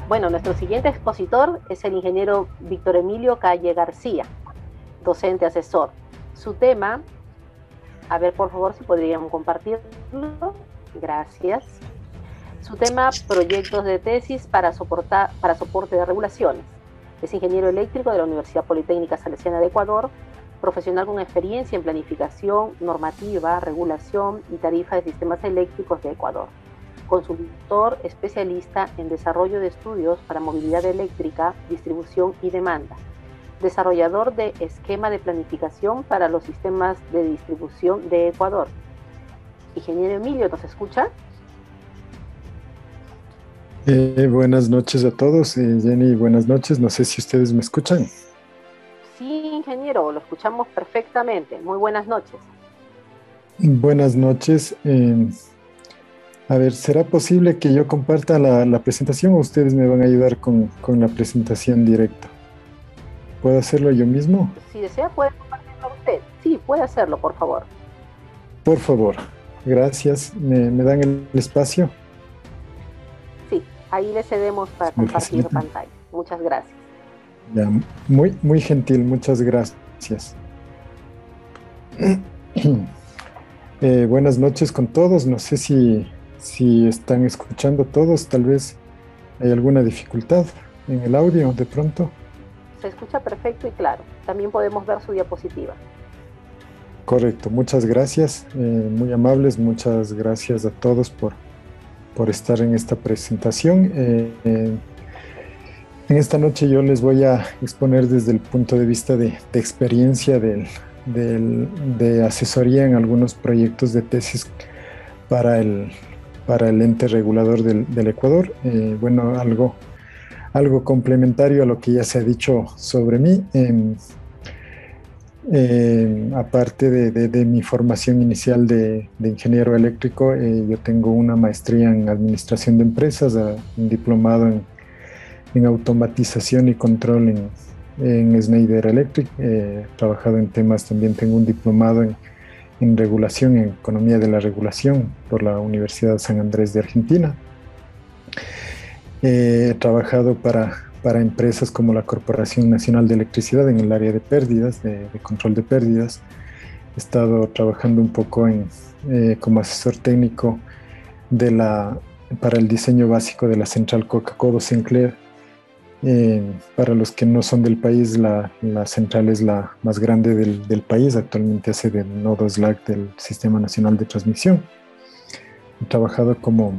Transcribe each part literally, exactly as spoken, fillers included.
Bueno, nuestro siguiente expositor es el ingeniero Víctor Emilio Calle García, docente asesor. Su tema, a ver por favor si podrían compartirlo, gracias. Su tema, proyectos de tesis para, soportar, para soporte de regulaciones. Es ingeniero eléctrico de la Universidad Politécnica Salesiana de Ecuador, profesional con experiencia en planificación, normativa, regulación y tarifa de sistemas eléctricos de Ecuador. Consultor especialista en desarrollo de estudios para movilidad eléctrica, distribución y demanda. Desarrollador de esquema de planificación para los sistemas de distribución de Ecuador. Ingeniero Emilio, ¿nos escucha? Eh, buenas noches a todos. Eh, Jenny, buenas noches. No sé si ustedes me escuchan. Sí, ingeniero, lo escuchamos perfectamente. Muy buenas noches. Buenas noches. Eh, a ver, ¿será posible que yo comparta la, la presentación o ustedes me van a ayudar con, con la presentación directa? ¿Puedo hacerlo yo mismo? Si desea, puede compartirlo usted. Sí, puede hacerlo, por favor. Por favor. Gracias. ¿Me, me dan el espacio? Sí, ahí le cedemos para ¿Me compartir facilitan? pantalla. Muchas gracias. Ya, muy, muy gentil. Muchas gracias. Eh, buenas noches con todos. No sé si, si están escuchando todos. Tal vez hay alguna dificultad en el audio de pronto. Se escucha perfecto y claro. También podemos ver su diapositiva. Correcto. Muchas gracias. Eh, muy amables. Muchas gracias a todos por, por estar en esta presentación. Eh, eh, en esta noche yo les voy a exponer desde el punto de vista de, de experiencia del, del, de asesoría en algunos proyectos de tesis para el, para el ente regulador del, del Ecuador. Eh, bueno, algo, algo complementario a lo que ya se ha dicho sobre mí. Eh, eh, aparte de, de, de, mi formación inicial de, de ingeniero eléctrico, eh, yo tengo una maestría en administración de empresas, un diplomado en, en automatización y control en, en Schneider Electric. Eh, he trabajado en temas, también tengo un diplomado en en regulación, en economía de la regulación por la Universidad de San Andrés de Argentina. Eh, he trabajado para, para empresas como la Corporación Nacional de Electricidad en el área de pérdidas, de, de control de pérdidas. He estado trabajando un poco en, eh, como asesor técnico de la, para el diseño básico de la central Coca-Cola Sinclair. Eh, para los que no son del país, la, la central es la más grande del, del país. Actualmente hace de nodo Slack del Sistema Nacional de Transmisión. He trabajado como,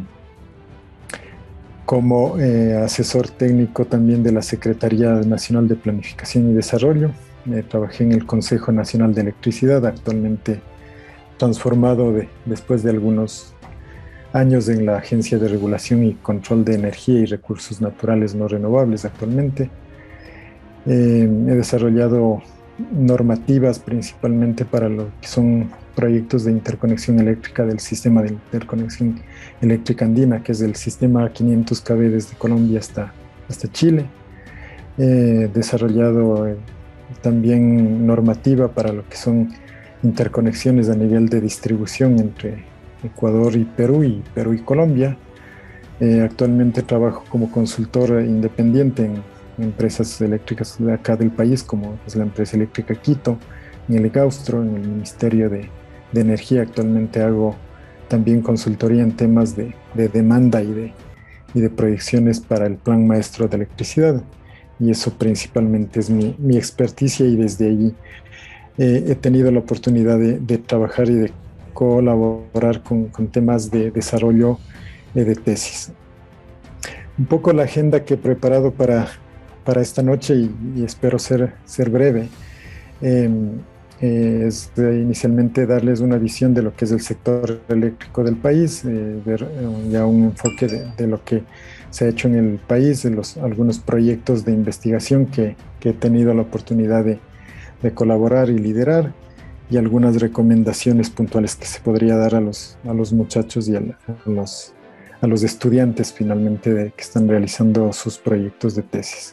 como eh, asesor técnico también de la Secretaría Nacional de Planificación y Desarrollo. Eh, trabajé en el Consejo Nacional de Electricidad, actualmente transformado de, después de algunos años en la Agencia de Regulación y Control de Energía y Recursos Naturales No Renovables actualmente. Eh, he desarrollado normativas principalmente para lo que son proyectos de interconexión eléctrica del sistema de interconexión eléctrica andina, que es el sistema quinientos K V desde Colombia hasta, hasta Chile. He desarrollado eh, también normativa para lo que son interconexiones a nivel de distribución entre Ecuador y Perú y Perú y Colombia. Eh, actualmente trabajo como consultor independiente en empresas eléctricas de acá del país, como es la empresa eléctrica Quito, en el EGAUSTRO, en el Ministerio de, de Energía. Actualmente hago también consultoría en temas de, de demanda y de, y de proyecciones para el Plan Maestro de Electricidad. Y eso principalmente es mi, mi experticia, y desde allí eh, he tenido la oportunidad de, de trabajar y de colaborar con, con temas de desarrollo eh, de tesis. Un poco la agenda que he preparado para, para esta noche, y, y espero ser, ser breve, eh, eh, es de inicialmente darles una visión de lo que es el sector eléctrico del país, eh, ver eh, ya un enfoque de, de lo que se ha hecho en el país, de los, algunos proyectos de investigación que, que he tenido la oportunidad de, de colaborar y liderar, y algunas recomendaciones puntuales que se podría dar a los, a los muchachos y a, la, a, los, a los estudiantes finalmente de, que están realizando sus proyectos de tesis.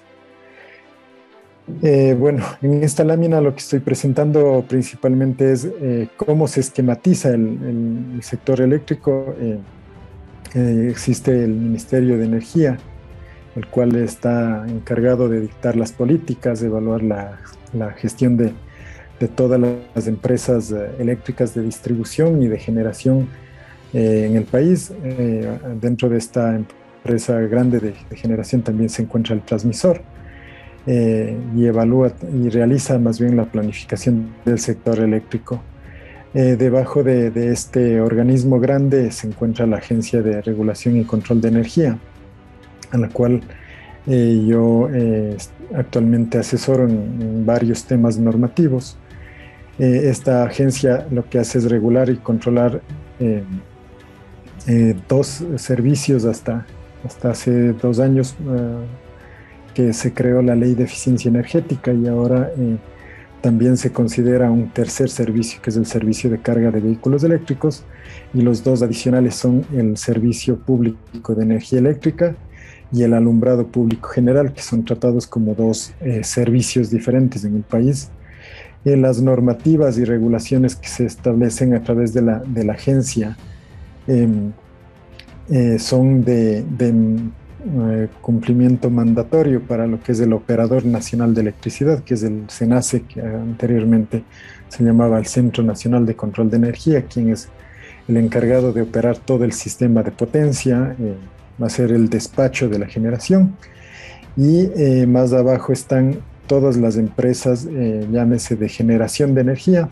Eh, bueno, en esta lámina lo que estoy presentando principalmente es eh, cómo se esquematiza el, el, el sector eléctrico. Eh, eh, existe el Ministerio de Energía, el cual está encargado de dictar las políticas, de evaluar la, la gestión de, de todas las empresas eléctricas de distribución y de generación eh, en el país. Eh, dentro de esta empresa grande de, de generación también se encuentra el transmisor eh, y evalúa y realiza más bien la planificación del sector eléctrico. Eh, debajo de, de este organismo grande se encuentra la Agencia de Regulación y Control de Energía, a la cual eh, yo eh, actualmente asesoro en, en varios temas normativos. Eh, esta agencia lo que hace es regular y controlar eh, eh, dos servicios hasta, hasta hace dos años uh, que se creó la Ley de Eficiencia Energética, y ahora eh, también se considera un tercer servicio, que es el servicio de carga de vehículos eléctricos, y los dos adicionales son el servicio público de energía eléctrica y el alumbrado público general, que son tratados como dos eh, servicios diferentes en el país. Eh, las normativas y regulaciones que se establecen a través de la, de la agencia eh, eh, son de, de eh, cumplimiento mandatorio para lo que es el Operador Nacional de Electricidad, que es el CENACE, que anteriormente se llamaba el Centro Nacional de Control de Energía, quien es el encargado de operar todo el sistema de potencia, eh, va a ser el despacho de la generación. Y eh, más abajo están todas las empresas, eh, llámese de generación de energía.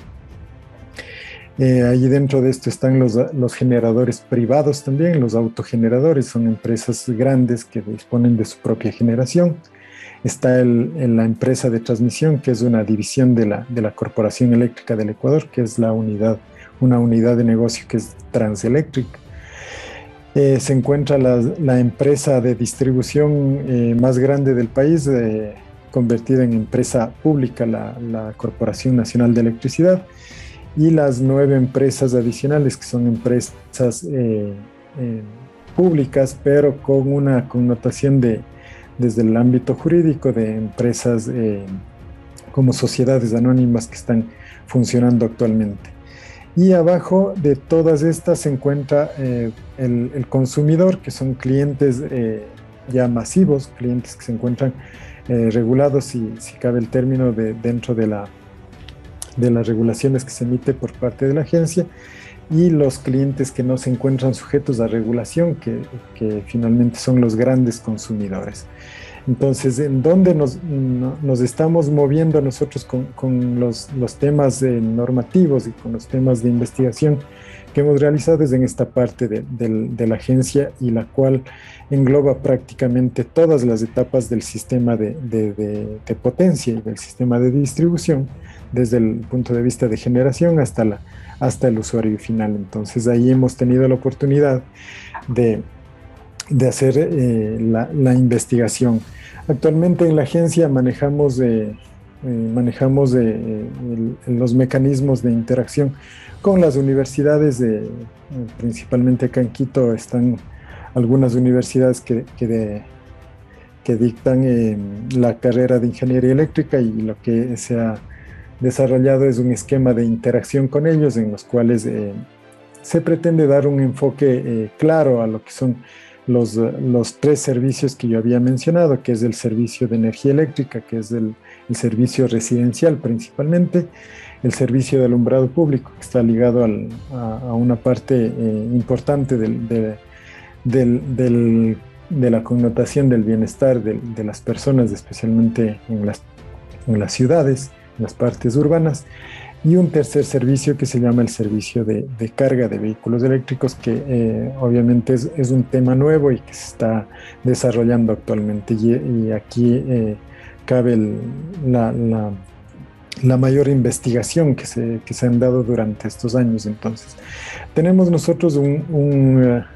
Eh, ahí dentro de esto están los, los generadores privados también, los autogeneradores, son empresas grandes que disponen de su propia generación. Está el, el, la empresa de transmisión, que es una división de la, de la Corporación Eléctrica del Ecuador, que es la unidad, una unidad de negocio que es Transelectric. Eh, se encuentra la, la empresa de distribución eh, más grande del país, eh, convertida en empresa pública, la, la Corporación Nacional de Electricidad, y las nueve empresas adicionales, que son empresas eh, eh, públicas, pero con una connotación de, desde el ámbito jurídico, de empresas eh, como sociedades anónimas que están funcionando actualmente. Y abajo de todas estas se encuentra eh, el, el consumidor, que son clientes eh, ya masivos, clientes que se encuentran eh, regulados, si, si cabe el término, de, dentro de, la, de las regulaciones que se emite por parte de la agencia, y los clientes que no se encuentran sujetos a regulación, que, que finalmente son los grandes consumidores. Entonces, ¿en dónde nos, nos estamos moviendo nosotros con, con los, los temas eh, normativos y con los temas de investigación que hemos realizado? Es en esta parte de, de, de la agencia, y la cual engloba prácticamente todas las etapas del sistema de, de, de, de potencia y del sistema de distribución, desde el punto de vista de generación hasta, la, hasta el usuario final. Entonces, ahí hemos tenido la oportunidad de de hacer eh, la, la investigación. Actualmente en la agencia manejamos, eh, eh, manejamos eh, el, los mecanismos de interacción con las universidades, de, principalmente acá en Quito están algunas universidades que, que, de, que dictan eh, la carrera de ingeniería eléctrica, y lo que se ha desarrollado es un esquema de interacción con ellos, en los cuales eh, se pretende dar un enfoque eh, claro a lo que son Los, los tres servicios que yo había mencionado, que es el servicio de energía eléctrica, que es el, el servicio residencial principalmente, el servicio de alumbrado público, que está ligado al, a, a una parte eh, importante del, de, del, del, de la connotación del bienestar de, de las personas, especialmente en las, en las ciudades, en las partes urbanas, y un tercer servicio que se llama el servicio de, de carga de vehículos eléctricos, que eh, obviamente es, es un tema nuevo y que se está desarrollando actualmente, y, y aquí eh, cabe el, la, la, la mayor investigación que se, que se han dado durante estos años. Entonces, tenemos nosotros un, un, uh,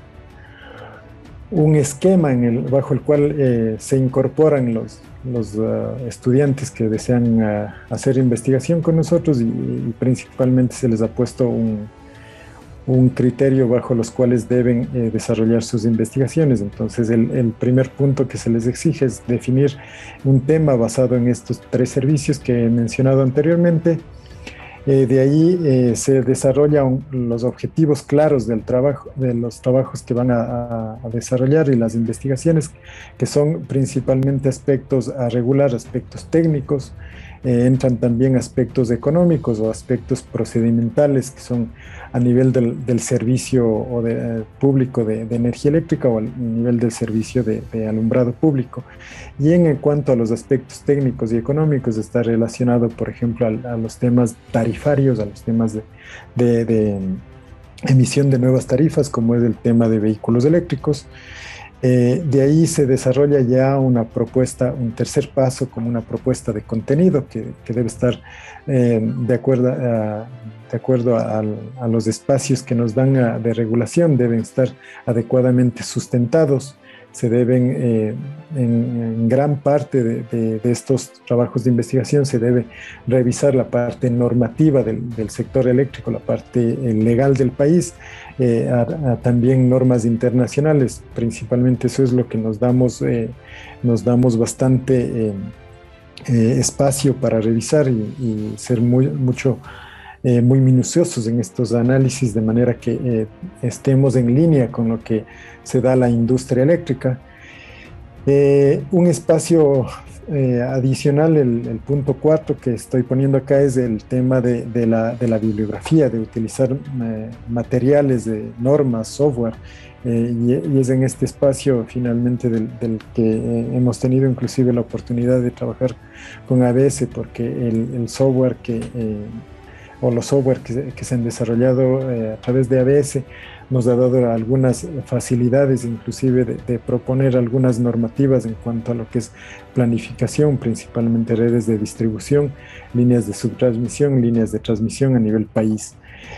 un esquema en el, bajo el cual eh, se incorporan los los uh, estudiantes que desean uh, hacer investigación con nosotros, y, y principalmente se les ha puesto un, un criterio bajo los cuales deben eh, desarrollar sus investigaciones. Entonces, el, el primer punto que se les exige es definir un tema basado en estos tres servicios que he mencionado anteriormente. Eh, de ahí eh, se desarrollan los objetivos claros del trabajo, de los trabajos que van a, a, a desarrollar y las investigaciones, que son principalmente aspectos a regular, aspectos técnicos. Eh, entran también aspectos económicos o aspectos procedimentales que son a nivel del, del servicio o de, eh, público de, de energía eléctrica o a nivel del servicio de, de alumbrado público. Y en, en cuanto a los aspectos técnicos y económicos, está relacionado, por ejemplo, a, a los temas tarifarios, a los temas de, de, de emisión de nuevas tarifas, como es el tema de vehículos eléctricos. Eh, de ahí se desarrolla ya una propuesta, un tercer paso como una propuesta de contenido que, que debe estar eh, de acuerdo, a, de acuerdo a, a los espacios que nos dan a, de regulación, deben estar adecuadamente sustentados. Se deben, eh, en, en gran parte de, de, de estos trabajos de investigación, se debe revisar la parte normativa del, del sector eléctrico, la parte eh, legal del país, eh, a, a también normas internacionales. Principalmente eso es lo que nos damos, eh, nos damos bastante eh, eh, espacio para revisar y, y ser muy, mucho Eh, muy minuciosos en estos análisis, de manera que eh, estemos en línea con lo que se da a la industria eléctrica. Eh, un espacio eh, adicional, el, el punto cuatro que estoy poniendo acá, es el tema de, de, la, de la bibliografía, de utilizar eh, materiales, de normas, software, eh, y, y es en este espacio finalmente del, del que eh, hemos tenido inclusive la oportunidad de trabajar con A B S, porque el, el software que eh, o los software que, que se han desarrollado eh, a través de A B S nos ha dado algunas facilidades, inclusive de, de proponer algunas normativas en cuanto a lo que es planificación, principalmente redes de distribución, líneas de subtransmisión, líneas de transmisión a nivel país.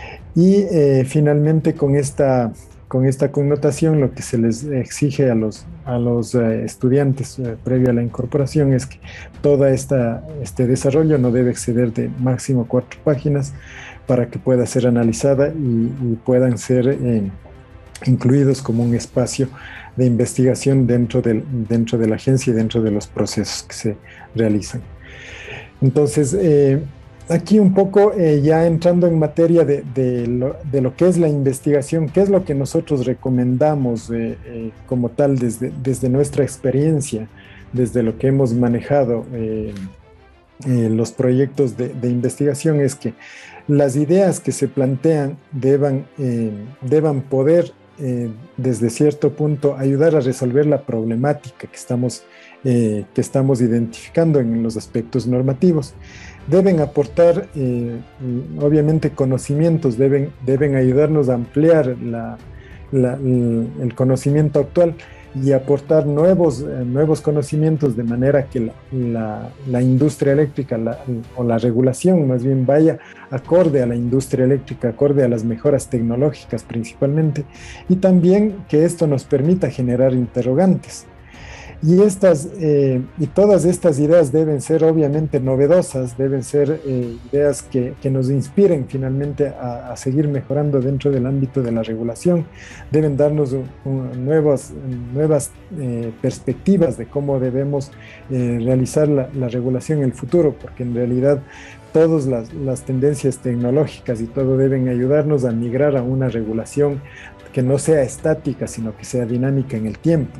Y eh, finalmente con esta, con esta connotación, lo que se les exige a los, a los eh, estudiantes eh, previo a la incorporación es que todo este desarrollo no debe exceder de máximo cuatro páginas para que pueda ser analizada y, y puedan ser eh, incluidos como un espacio de investigación dentro, del, dentro de la agencia y dentro de los procesos que se realizan. Entonces, eh, aquí un poco eh, ya entrando en materia de, de, lo, de lo que es la investigación, qué es lo que nosotros recomendamos eh, eh, como tal desde, desde nuestra experiencia, desde lo que hemos manejado eh, eh, los proyectos de, de investigación, es que las ideas que se plantean deban, eh, deban poder eh, desde cierto punto ayudar a resolver la problemática que estamos, eh, que estamos identificando en los aspectos normativos. Deben aportar, eh, obviamente, conocimientos, deben, deben ayudarnos a ampliar la, la, el conocimiento actual y aportar nuevos, eh, nuevos conocimientos, de manera que la, la, la industria eléctrica la, o la regulación más bien vaya acorde a la industria eléctrica, acorde a las mejoras tecnológicas principalmente, y también que esto nos permita generar interrogantes. Y, estas, eh, y todas estas ideas deben ser obviamente novedosas, deben ser eh, ideas que, que nos inspiren finalmente a, a seguir mejorando dentro del ámbito de la regulación, deben darnos un, un, nuevas, nuevas eh, perspectivas de cómo debemos eh, realizar la, la regulación en el futuro, porque en realidad todas las, las tendencias tecnológicas y todo deben ayudarnos a migrar a una regulación que no sea estática, sino que sea dinámica en el tiempo.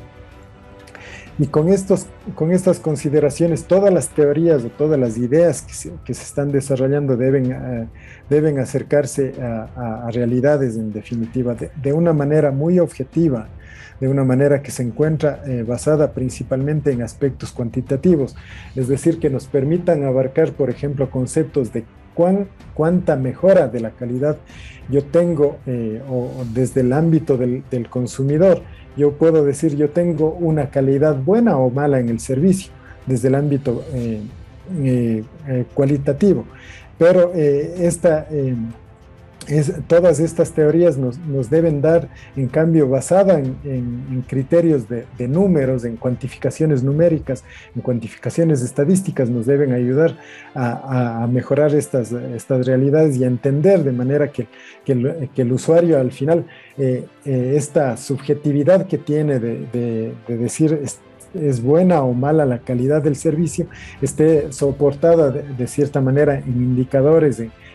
Y con, estos, con estas consideraciones, todas las teorías o todas las ideas que se, que se están desarrollando deben, uh, deben acercarse a, a, a realidades, en definitiva, de, de una manera muy objetiva, de una manera que se encuentra eh, basada principalmente en aspectos cuantitativos, es decir, que nos permitan abarcar, por ejemplo, conceptos de cuán, cuánta mejora de la calidad yo tengo eh, o, o desde el ámbito del, del consumidor. Yo puedo decir, yo tengo una calidad buena o mala en el servicio, desde el ámbito eh, eh, eh, cualitativo. Pero eh, esta, eh, es, todas estas teorías nos, nos deben dar, en cambio, basada en, en, en criterios de, de números, en cuantificaciones numéricas, en cuantificaciones estadísticas, nos deben ayudar a, a mejorar estas, estas realidades y a entender de manera que, que, el, que el usuario al final, eh, eh, esta subjetividad que tiene de, de, de decir es, es buena o mala la calidad del servicio, esté soportada de, de cierta manera en indicadores, en,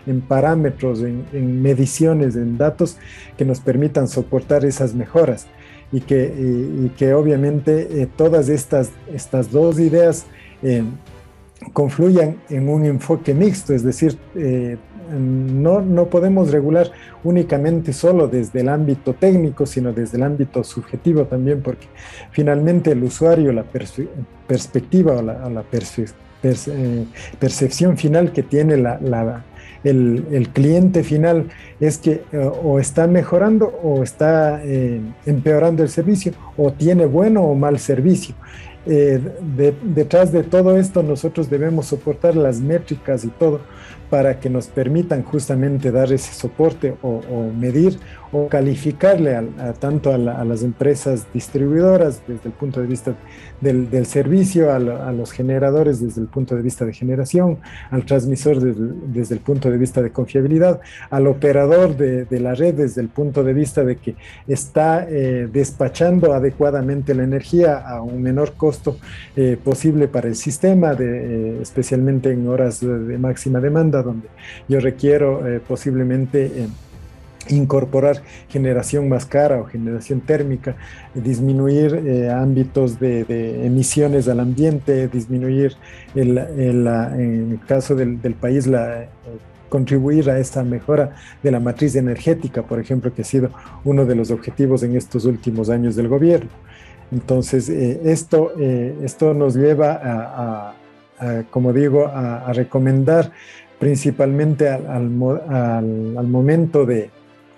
en parámetros, en, en mediciones, en datos que nos permitan soportar esas mejoras y que, y, y que obviamente eh, todas estas, estas dos ideas eh, confluyan en un enfoque mixto, es decir, eh, no, no podemos regular únicamente solo desde el ámbito técnico, sino desde el ámbito subjetivo también, porque finalmente el usuario, la pers perspectiva o la, o la perce perce eh, percepción final que tiene la, la, el, el cliente final es que eh, o está mejorando o está eh, empeorando el servicio, o tiene bueno o mal servicio. Eh, de, detrás de todo esto nosotros debemos soportar las métricas y todo para que nos permitan justamente dar ese soporte o, o medir o calificarle a, a, tanto a, la, a las empresas distribuidoras desde el punto de vista del, del servicio, a, la, a los generadores desde el punto de vista de generación, al transmisor desde, desde el punto de vista de confiabilidad, al operador de, de la red desde el punto de vista de que está eh, despachando adecuadamente la energía a un menor costo eh, posible para el sistema, de, eh, especialmente en horas de, de máxima demanda, donde yo requiero eh, posiblemente eh, incorporar generación más cara o generación térmica, disminuir eh, ámbitos de, de emisiones al ambiente, disminuir el, el, la, en el caso del, del país la eh, contribuir a esta mejora de la matriz energética, por ejemplo, que ha sido uno de los objetivos en estos últimos años del gobierno. Entonces, eh, esto, eh, esto nos lleva a, a, a como digo, a, a recomendar principalmente al, al, al, al momento de,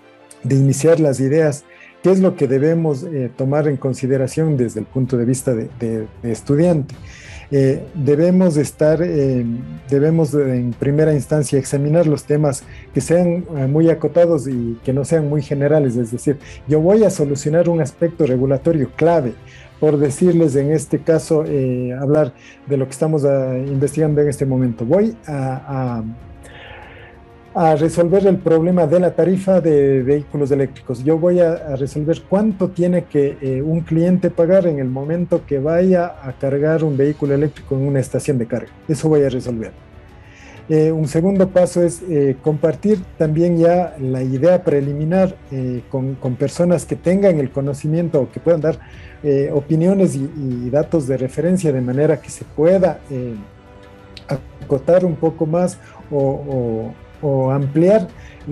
de iniciar las ideas, qué es lo que debemos eh, tomar en consideración desde el punto de vista de, de, de estudiante. Eh, debemos estar, eh, debemos en primera instancia examinar los temas que sean eh, muy acotados y que no sean muy generales, es decir, yo voy a solucionar un aspecto regulatorio clave, por decirles en este caso, eh, hablar de lo que estamos a, investigando en este momento. Voy a, a, a resolver el problema de la tarifa de vehículos eléctricos. Yo voy a, a resolver cuánto tiene que eh, un cliente pagar en el momento que vaya a cargar un vehículo eléctrico en una estación de carga. Eso voy a resolver. Eh, un segundo paso es eh, compartir también ya la idea preliminar eh, con, con personas que tengan el conocimiento o que puedan dar eh, opiniones y, y datos de referencia de manera que se pueda eh, acotar un poco más o, o, o ampliar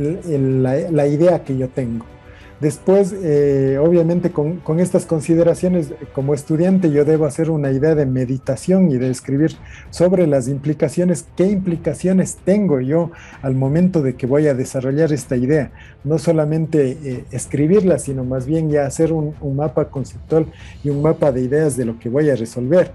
la, la idea que yo tengo. Después, eh, obviamente, con, con estas consideraciones, como estudiante, yo debo hacer una idea de meditación y de escribir sobre las implicaciones, qué implicaciones tengo yo al momento de que voy a desarrollar esta idea. No solamente eh, escribirla, sino más bien ya hacer un, un mapa conceptual y un mapa de ideas de lo que voy a resolver.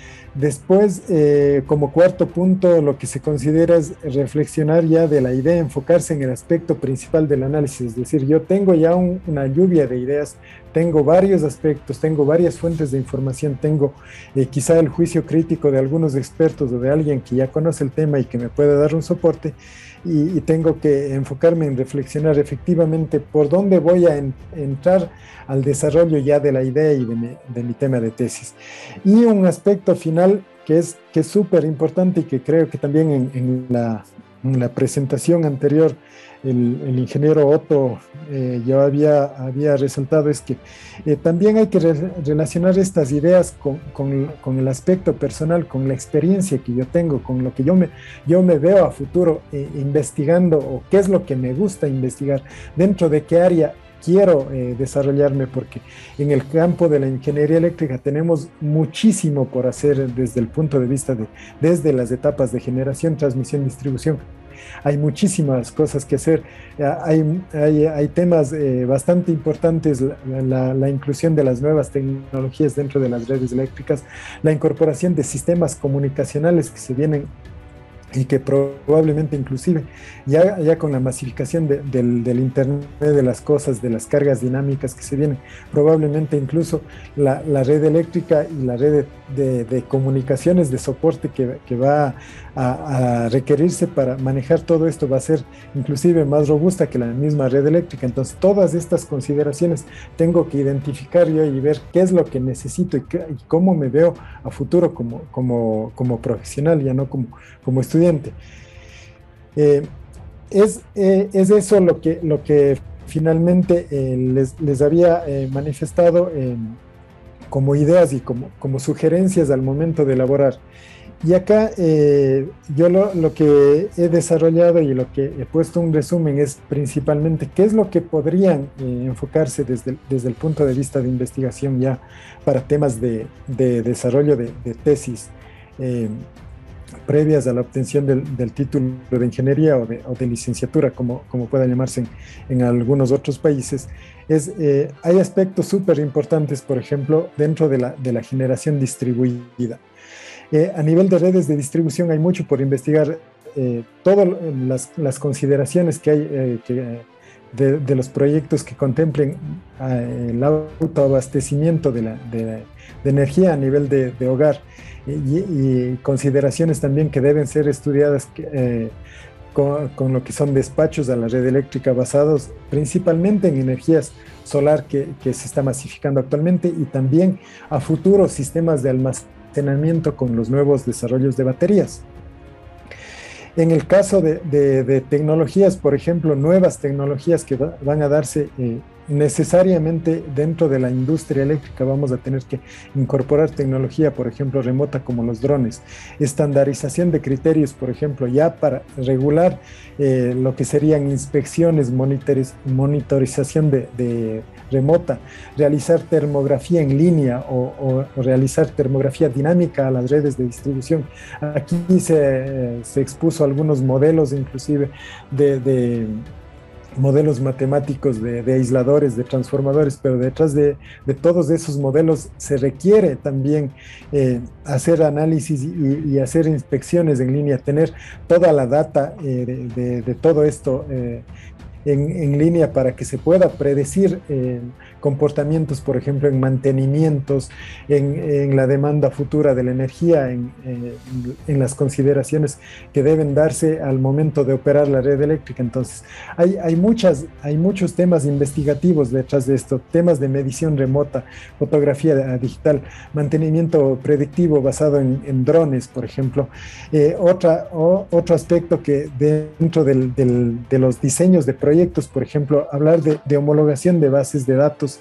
Después, eh, como cuarto punto, lo que se considera es reflexionar ya de la idea, enfocarse en el aspecto principal del análisis, es decir, yo tengo ya un, una lluvia de ideas, tengo varios aspectos, tengo varias fuentes de información, tengo eh, quizá el juicio crítico de algunos expertos o de alguien que ya conoce el tema y que me pueda dar un soporte, y, y tengo que enfocarme en reflexionar efectivamente por dónde voy a en, entrar al desarrollo ya de la idea y de mi, de mi tema de tesis. Y un aspecto final que es que es súper importante y que creo que también en, en, la, en la presentación anterior el, el ingeniero Otto eh, ya había, había resaltado, es que eh, también hay que re relacionar estas ideas con, con, con el aspecto personal, con la experiencia que yo tengo, con lo que yo me, yo me veo a futuro eh, investigando, o qué es lo que me gusta investigar, dentro de qué área quiero eh, desarrollarme, porque en el campo de la ingeniería eléctrica tenemos muchísimo por hacer desde el punto de vista de, desde las etapas de generación, transmisión, distribución. Hay muchísimas cosas que hacer, hay, hay, hay temas eh, bastante importantes, la, la, la inclusión de las nuevas tecnologías dentro de las redes eléctricas, la incorporación de sistemas comunicacionales que se vienen y que probablemente inclusive ya, ya con la masificación de, del, del Internet de las cosas, de las cargas dinámicas que se vienen, probablemente incluso la, la red eléctrica y la red de, de, de comunicaciones de soporte que, que va a, a requerirse para manejar todo esto va a ser inclusive más robusta que la misma red eléctrica. Entonces todas estas consideraciones tengo que identificar yo y ver qué es lo que necesito y, qué, y cómo me veo a futuro como, como, como profesional, ya no como, como estudiante. Eh, es, eh, es eso lo que, lo que finalmente eh, les, les había eh, manifestado eh, como ideas y como, como sugerencias al momento de elaborar. Y acá eh, yo lo, lo que he desarrollado y lo que he puesto un resumen es principalmente qué es lo que podrían eh, enfocarse desde, desde el punto de vista de investigación ya para temas de, de desarrollo de, de tesis eh, previas a la obtención del, del título de ingeniería o de, o de licenciatura, como, como pueda llamarse en, en algunos otros países. Es, eh, hay aspectos súper importantes, por ejemplo, dentro de la, de la generación distribuida. Eh, a nivel de redes de distribución hay mucho por investigar, eh, todas las, las consideraciones que hay eh, que, de, de los proyectos que contemplen eh, el autoabastecimiento de, la, de, de energía a nivel de, de hogar y, y consideraciones también que deben ser estudiadas eh, con, con lo que son despachos a la red eléctrica basados principalmente en energías solar que, que se está masificando actualmente y también a futuros sistemas de almacenamiento con los nuevos desarrollos de baterías. En el caso de, de, de tecnologías, por ejemplo, nuevas tecnologías que va, van a darse eh, necesariamente dentro de la industria eléctrica, vamos a tener que incorporar tecnología, por ejemplo, remota como los drones, estandarización de criterios, por ejemplo, ya para regular eh, lo que serían inspecciones, monitoriz monitorización de, de remota, realizar termografía en línea o, o, o realizar termografía dinámica a las redes de distribución. Aquí se, se expuso algunos modelos inclusive de, de modelos matemáticos de, de aisladores, de transformadores, pero detrás de, de todos esos modelos se requiere también eh, hacer análisis y, y hacer inspecciones en línea, tener toda la data eh, de, de, de todo esto eh, en, en línea para que se pueda predecir eh, comportamientos, por ejemplo, en mantenimientos, en, en la demanda futura de la energía, en, eh, en las consideraciones que deben darse al momento de operar la red eléctrica. Entonces, hay, hay, muchas, hay muchos temas investigativos detrás de esto, temas de medición remota, fotografía digital, mantenimiento predictivo basado en, en drones, por ejemplo. Eh, otra, o, otro aspecto que dentro del, del, de los diseños de proyectos, por ejemplo, hablar de, de homologación de bases de datos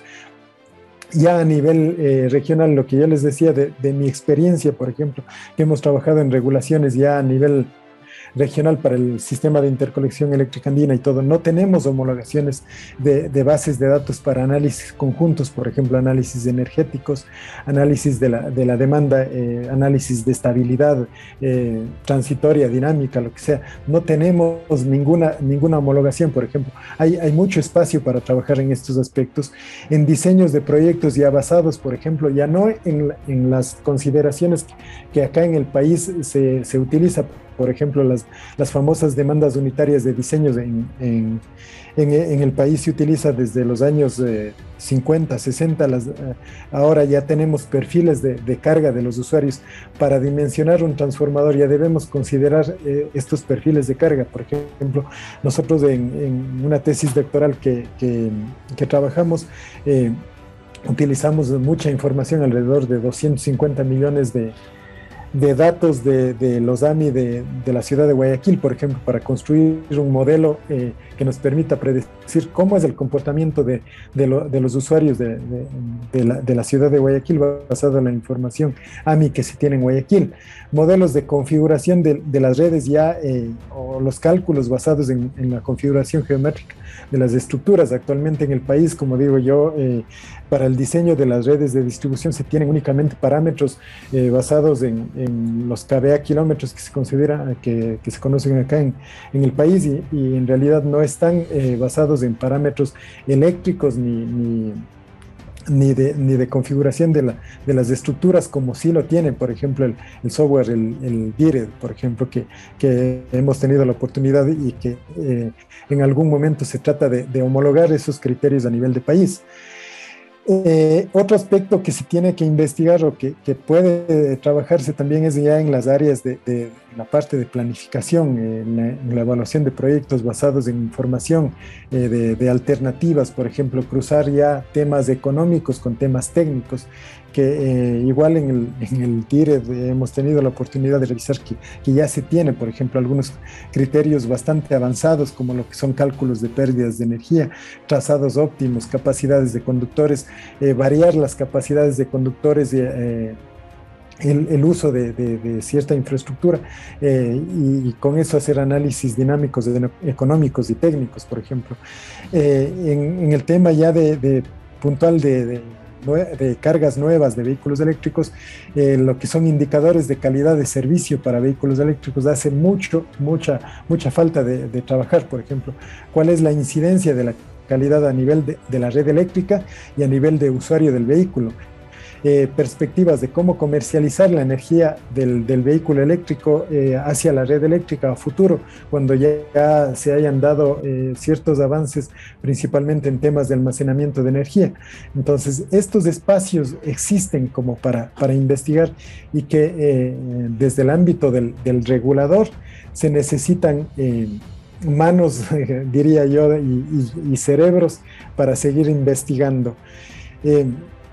ya a nivel eh, regional, lo que yo les decía de, de mi experiencia, por ejemplo, que hemos trabajado en regulaciones ya a nivel regional para el sistema de interconexión eléctrica andina y todo. No tenemos homologaciones de, de bases de datos para análisis conjuntos, por ejemplo, análisis energéticos, análisis de la, de la demanda, eh, análisis de estabilidad eh, transitoria, dinámica, lo que sea. No tenemos ninguna, ninguna homologación, por ejemplo. Hay, hay mucho espacio para trabajar en estos aspectos. En diseños de proyectos ya basados, por ejemplo, ya no en, en las consideraciones que, que acá en el país se, se utiliza, por ejemplo, las, las famosas demandas unitarias de diseños en, en, en, en el país se utiliza desde los años eh, cincuenta, sesenta, las, eh, ahora ya tenemos perfiles de, de carga de los usuarios. Para dimensionar un transformador ya debemos considerar eh, estos perfiles de carga. Por ejemplo, nosotros en, en una tesis doctoral que, que, que trabajamos, eh, utilizamos mucha información, alrededor de doscientos cincuenta millones de de datos de, de los A M I de, de la ciudad de Guayaquil, por ejemplo, para construir un modelo eh, que nos permita predecir cómo es el comportamiento de, de, lo, de los usuarios de, de, de, la, de la ciudad de Guayaquil basado en la información A M I que se tiene en Guayaquil. Modelos de configuración de, de las redes ya, eh, o los cálculos basados en, en la configuración geométrica de las estructuras. Actualmente en el país, como digo yo, eh, para el diseño de las redes de distribución se tienen únicamente parámetros eh, basados en, en los K V A kilómetros que se considera, que, que se conocen acá en, en el país y, y en realidad no están eh, basados en parámetros eléctricos ni, ni, ni, de, ni de configuración de, la, de las estructuras como sí lo tiene, por ejemplo, el, el software, el, el D I R E D, por ejemplo, que, que hemos tenido la oportunidad y que eh, en algún momento se trata de, de homologar esos criterios a nivel de país. Eh, otro aspecto que se tiene que investigar o que, que puede trabajarse también es ya en las áreas de, de la parte de planificación, eh, en, la, en la evaluación de proyectos basados en información, eh, de, de alternativas, por ejemplo, cruzar ya temas económicos con temas técnicos, que eh, igual en el, en el TIRE hemos tenido la oportunidad de revisar que, que ya se tiene, por ejemplo, algunos criterios bastante avanzados, como lo que son cálculos de pérdidas de energía, trazados óptimos, capacidades de conductores, eh, variar las capacidades de conductores, eh, El, el uso de, de, de cierta infraestructura eh, y, y con eso hacer análisis dinámicos, de, económicos y técnicos, por ejemplo. Eh, en, en el tema ya de, de puntual de, de, de cargas nuevas de vehículos eléctricos, eh, lo que son indicadores de calidad de servicio para vehículos eléctricos hace mucho, mucha, mucha falta de, de trabajar, por ejemplo. ¿Cuál es la incidencia de la calidad a nivel de, de la red eléctrica y a nivel de usuario del vehículo? Eh, perspectivas de cómo comercializar la energía del, del vehículo eléctrico eh, hacia la red eléctrica a futuro, cuando ya, ya se hayan dado eh, ciertos avances, principalmente en temas de almacenamiento de energía. Entonces, estos espacios existen como para, para investigar y que eh, desde el ámbito del, del regulador se necesitan eh, manos, diría yo, y, y, y cerebros para seguir investigando. Eh,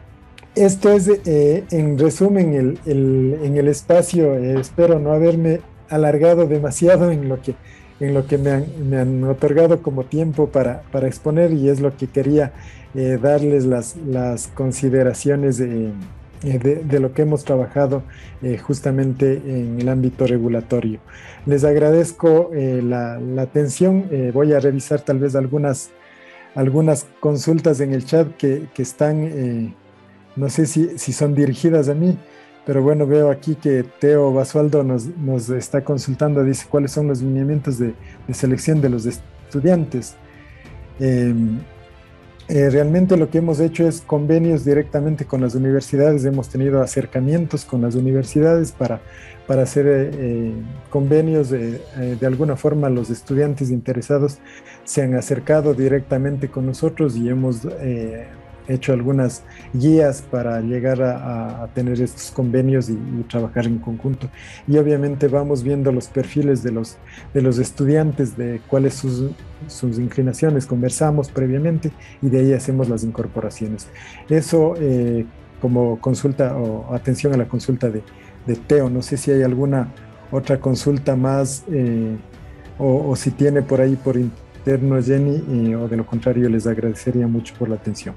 Esto es, eh, en resumen, el, el, en el espacio. Eh, espero no haberme alargado demasiado en lo que, en lo que me, han, me han otorgado como tiempo para, para exponer, y es lo que quería eh, darles las, las consideraciones eh, de, de lo que hemos trabajado eh, justamente en el ámbito regulatorio. Les agradezco eh, la, la atención. Eh, voy a revisar tal vez algunas, algunas consultas en el chat que, que están... Eh, No sé si, si son dirigidas a mí, pero bueno, veo aquí que Teo Basualdo nos, nos está consultando, dice cuáles son los lineamientos de, de selección de los estudiantes. Eh, eh, realmente lo que hemos hecho es convenios directamente con las universidades, hemos tenido acercamientos con las universidades para, para hacer eh, convenios, eh, eh, de alguna forma los estudiantes interesados se han acercado directamente con nosotros y hemos... Eh, hecho algunas guías para llegar a, a tener estos convenios y, y trabajar en conjunto. Y obviamente vamos viendo los perfiles de los, de los estudiantes, de cuáles sus, sus inclinaciones, conversamos previamente y de ahí hacemos las incorporaciones. Eso eh, como consulta o atención a la consulta de, de Teo. No sé si hay alguna otra consulta más eh, o, o si tiene por ahí por interno Jenny, eh, o de lo contrario les agradecería mucho por la atención.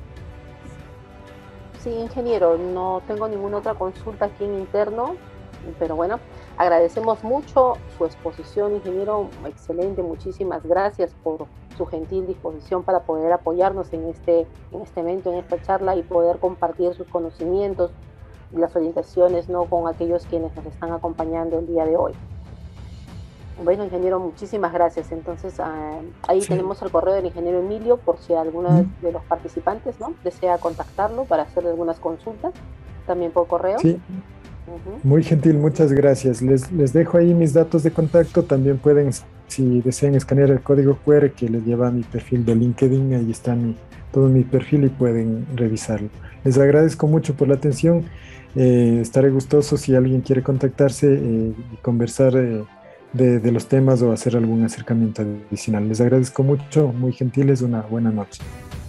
Sí, ingeniero, no tengo ninguna otra consulta aquí en interno, pero bueno, agradecemos mucho su exposición, ingeniero, excelente, muchísimas gracias por su gentil disposición para poder apoyarnos en este, en este evento, en esta charla y poder compartir sus conocimientos y las orientaciones, ¿no?, con aquellos quienes nos están acompañando el día de hoy. Bueno, ingeniero, muchísimas gracias. Entonces, uh, ahí sí. Tenemos el correo del ingeniero Emilio, por si alguno mm. de los participantes, ¿no?, desea contactarlo para hacerle algunas consultas, también por correo. Sí, uh-huh. Muy gentil, muchas gracias. Les, les dejo ahí mis datos de contacto. También pueden, si desean, escanear el código cu erre que les lleva a mi perfil de LinkedIn. Ahí está mi, todo mi perfil y pueden revisarlo. Les agradezco mucho por la atención. Eh, estaré gustoso si alguien quiere contactarse eh, y conversar eh, De, de los temas o hacer algún acercamiento adicional. Les agradezco mucho, muy gentiles, una buena noche.